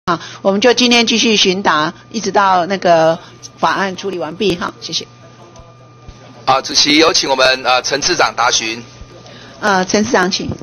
好，我们就今天继续询答，一直到那个法案处理完毕。好，谢谢。 好，主席有请我们陈次长答询。 陈次长请。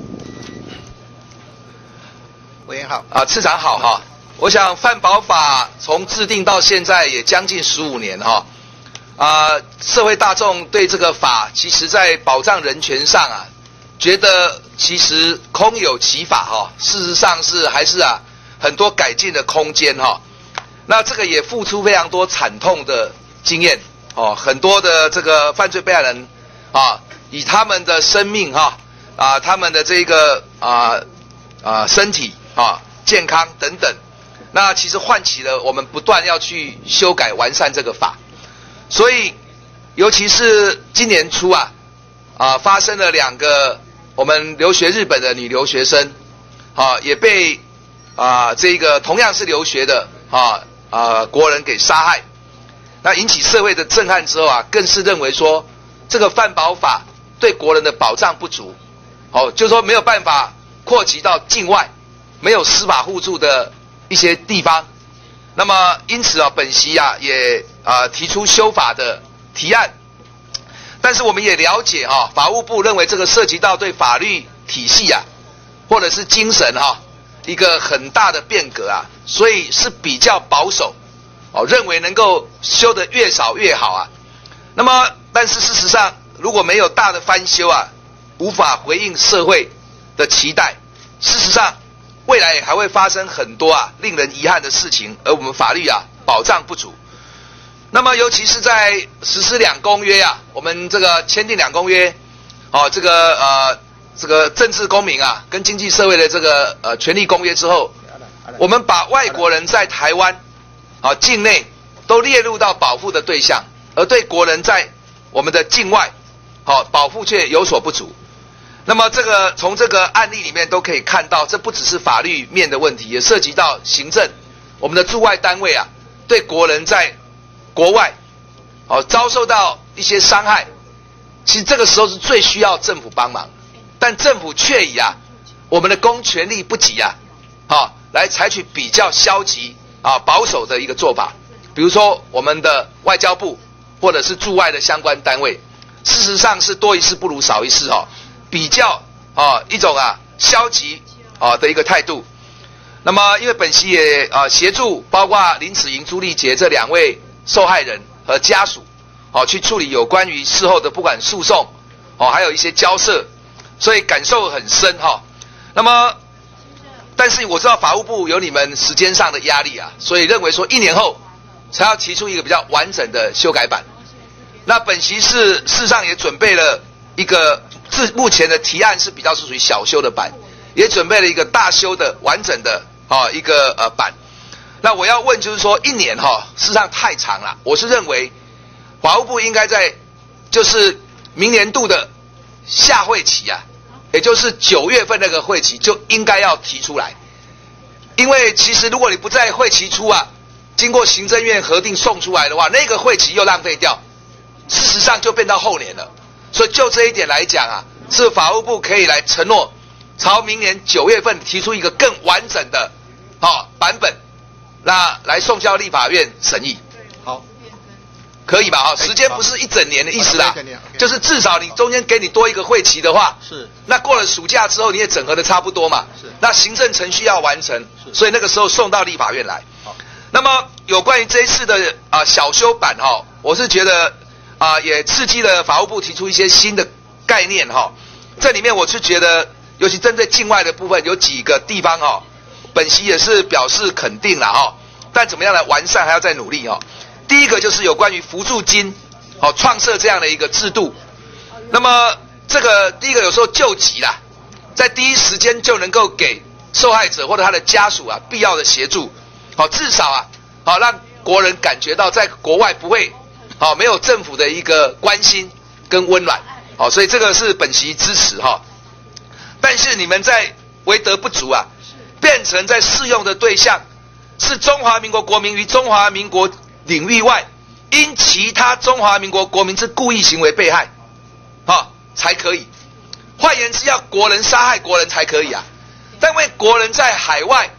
委员好。 次长好哈。我想犯保法从制定到现在也将近15年哈。社会大众对这个法，其实在保障人权上觉得其实空有其法哈，事实上是还是很多改进的空间哈。那这个也付出非常多惨痛的经验很多的这个犯罪被害人以他们的生命他们的这个身体健康等等，那其实唤起了我们不断要去修改完善这个法。所以尤其是今年初发生了2个我们留学日本的女留学生也被这个同样是留学的国人给杀害，那引起社会的震撼之后更是认为说这个犯保法对国人的保障不足，就是说没有办法扩及到境外没有司法互助的一些地方。那么因此本席也提出修法的提案，但是我们也了解法务部认为这个涉及到对法律体系或者是精神一个很大的变革所以是比较保守认为能够修得越少越好那么但是事实上如果没有大的翻修无法回应社会的期待，事实上未来还会发生很多令人遗憾的事情，而我们法律保障不足。那么尤其是在实施2公约我们这个签订2公约这个政治公民跟经济社会的这个权利公约之后，我们把外国人在台湾境内都列入到保护的对象，而对国人在我们的境外保护却有所不足。那么这个从这个案例里面都可以看到，这不只是法律面的问题，也涉及到行政，我们的驻外单位对国人在国外遭受到一些伤害，其实这个时候是最需要政府帮忙，但政府却以我们的公权力不及来采取比较消极保守的一个做法。比如说我们的外交部或者是驻外的相关单位，事实上是多一事不如少一事比较一种消极的一个态度。那么因为本席也协助包括林子莹、朱丽杰这2位受害人和家属去处理有关于事后的不管诉讼还有一些交涉，所以感受很深那么但是我知道法务部有你们时间上的压力所以认为说1年后才要提出一个比较完整的修改版。那本席事实上也准备了一个目前的提案是比较属于小修的版，也准备了一个大修的完整的一个版。那我要问就是说1年事实上太长了，我是认为法务部应该在就是明年度的下会期也就是9月份那个会期就应该要提出来。因为其实如果你不在会期初经过行政院核定送出来的话，那个会期又浪费掉，事实上就变到后年了。所以就这一点来讲是法务部可以来承诺朝明年9月份提出一个更完整的版本，那来送交立法院审议。 好， 可以吧时间不是1整年的意思啦，就是至少你中间给你多一个会期的话，是那过了暑假之后你也整合的差不多嘛，是那行政程序要完成，所以那个时候送到立法院来。那么有关于这一次的小修版我是觉得也刺激了法务部提出一些新的概念这里面我是觉得尤其针对境外的部分有几个地方本席也是表示肯定啦但怎么样来完善还要再努力第一个就是有关于扶助金创设这样的一个制度。那么这个第一个有时候救急啦，在第一时间就能够给受害者或者他的家属必要的协助至少让国人感觉到在国外不会没有政府的一个关心跟温暖所以这个是本席支持但是你们在为德不足变成在适用的对象是中华民国国民于中华民国领域外因其他中华民国国民之故意行为被害才可以。换言之要国人杀害国人才可以但因为国人在海外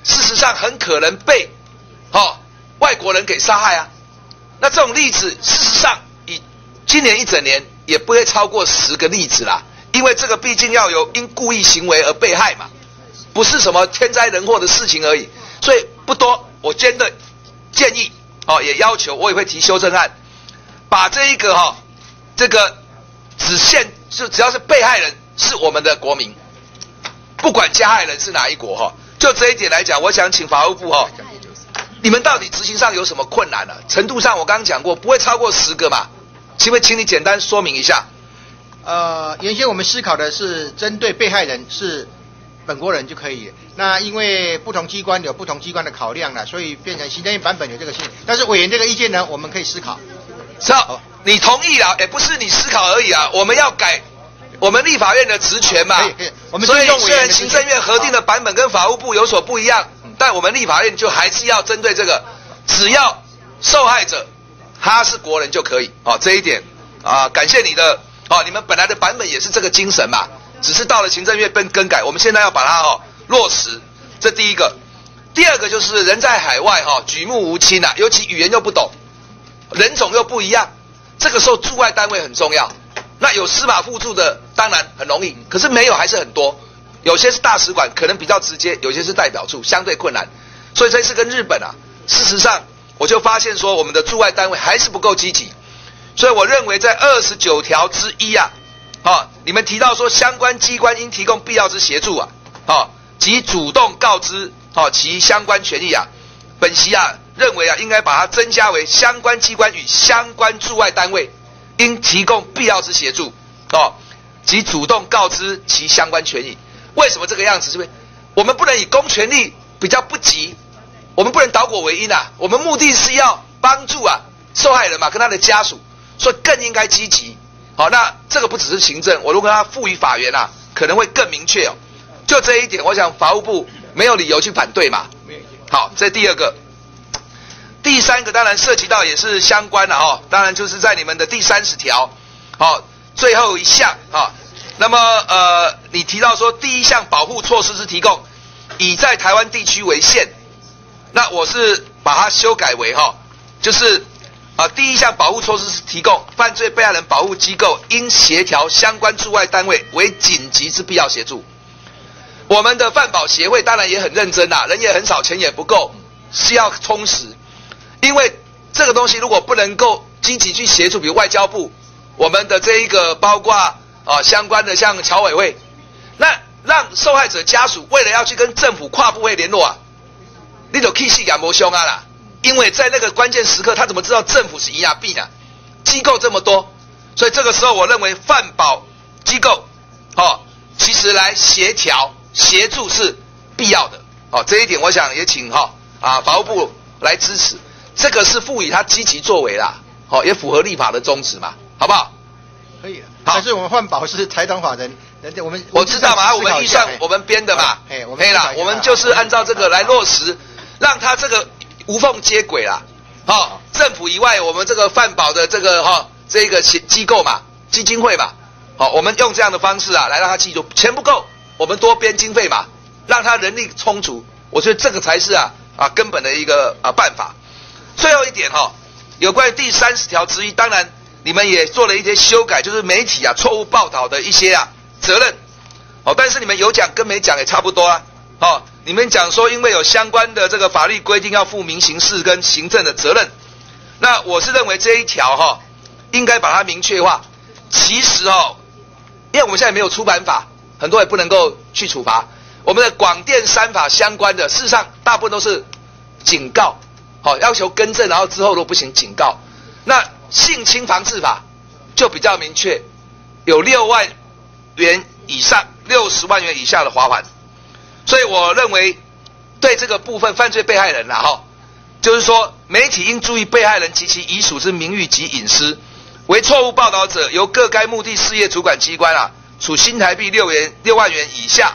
事实上很可能被外国人给杀害啊。那这种例子，事实上以今年一整年也不会超过10个例子啦，因为这个毕竟要有因故意行为而被害嘛，不是什么天灾人祸的事情而已，所以不多。我真的建议也要求，我也会提修正案，把这一个这个只要是被害人是我们的国民，不管加害人是哪一国就这一点来讲，我想请法务部你们到底执行上有什么困难呢？程度上我刚刚讲过，不会超过10个嘛？请你简单说明一下。 原先我们思考的是针对被害人是本国人就可以了。那因为不同机关有不同机关的考量了，所以变成行政院版本有这个性。但是委员这个意见呢，我们可以思考。 是啊，你同意了，也不是你思考而已啊，我们要改我们立法院的职权嘛。 可以，我们所以虽然行政院核定的版本跟法务部有所不一样，但我们立法院就还是要针对这个，只要受害者他是国人就可以这一点感谢你的你们本来的版本也是这个精神嘛，只是到了行政院更改，我们现在要把它落实，这第一个。第二个就是人在海外举目无亲啊，尤其语言又不懂，人种又不一样，这个时候驻外单位很重要。那有司法附驻的当然很容易，可是没有还是很多，有些是大使馆可能比较直接，有些是代表处相对困难。所以这次跟日本事实上我就发现说我们的驻外单位还是不够积极，所以我认为在29条之一你们提到说相关机关应提供必要之协助及主动告知其相关权益本席认为应该把它增加为相关机关与相关驻外单位应提供必要之协助及主动告知其相关权益。为什么这个样子？是因为我们不能以公权力比较不及，我们不能倒果为因我们目的是要帮助受害人嘛，跟他的家属，所以更应该积极。那这个不只是行政，我如果让它赋予法源可能会更明确就这一点，我想法务部没有理由去反对嘛。好，这第二个。第三个当然涉及到也是相关的当然就是在你们的第30条最后一项那么你提到说第一项保护措施之提供以在台湾地区为限，那我是把它修改为就是第一项保护措施是提供犯罪被害人保护机构应协调相关驻外单位为紧急之必要协助。我们的犯保协会当然也很认真人也很少，钱也不够，是要充实。因为这个东西如果不能够积极去协助，比如外交部，我们的这一个包括相关的像侨委会，那让受害者家属为了要去跟政府跨部会联络你就气死也没凶啦。因为在那个关键时刻，他怎么知道政府是银牙币呢？机构这么多，所以这个时候我认为犯保机构其实来协调协助是必要的这一点我想也请法务部来支持，这个是赋予他积极作为啦也符合立法的宗旨嘛，好不好？ 可以了。但是我们换保是财团法人， 我知道嘛，我们预算我们编的嘛，我们就是按照这个来落实，让他这个无缝接轨啦。政府以外，我们这个犯保的这个这个机构嘛，基金会嘛，我们用这样的方式来让他记住，钱不够，我们多编经费嘛，让他人力充足。我觉得这个才是根本的一个办法。最后一点有关于第30条之一，当然你们也做了一些修改，就是媒体错误报道的一些责任但是你们有讲跟没讲也差不多你们讲说因为有相关的这个法律规定要负民刑事跟行政的责任，那我是认为这一条应该把它明确化。其实因为我们现在没有出版法，很多也不能够去处罚。我们的广电3法相关的，事实上大部分都是警告要求更正，然后之后如果不行警告。那性侵防治法就比较明确，有6万元以上60万元以下的罚款。所以我认为对这个部分犯罪被害人就是说媒体应注意被害人及其遗属之名誉及隐私，为错误报道者，由各该目的事业主管机关处新台币6万元以上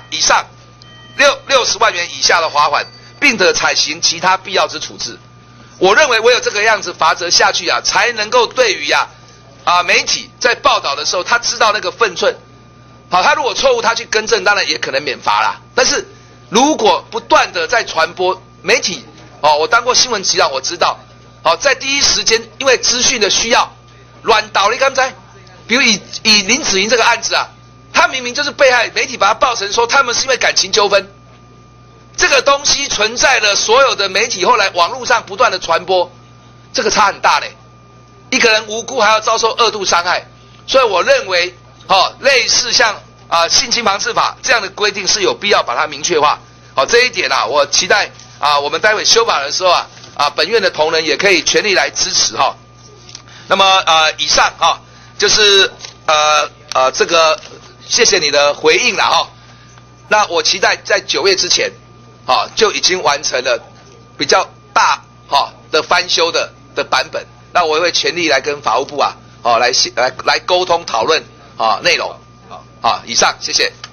60万元以下的罚款，并得采行其他必要之处置。我认为唯有这个样子罚则下去才能够对于媒体在报道的时候，他知道那个分寸。他如果错误他去更正，当然也可能免罚啦。但是如果不断的在传播媒体，我当过新闻局长，我知道，在第一时间因为资讯的需要，乱导你敢知？比如以林子莹这个案子啊，他明明就是被害，媒体把他报成说他们是因为感情纠纷，这个东西存在了，所有的媒体后来网络上不断的传播，这个差很大嘞。一个人无辜还要遭受2度伤害，所以我认为，类似像性侵防治法这样的规定是有必要把它明确化。这一点啊，我期待我们待会修法的时候本院的同仁也可以全力来支持哈。那么以上就是这个谢谢你的回应了哈。那我期待在9月之前就已经完成了比较大的翻修的版本。那我也会全力来跟法务部来沟通讨论内容。以上谢谢。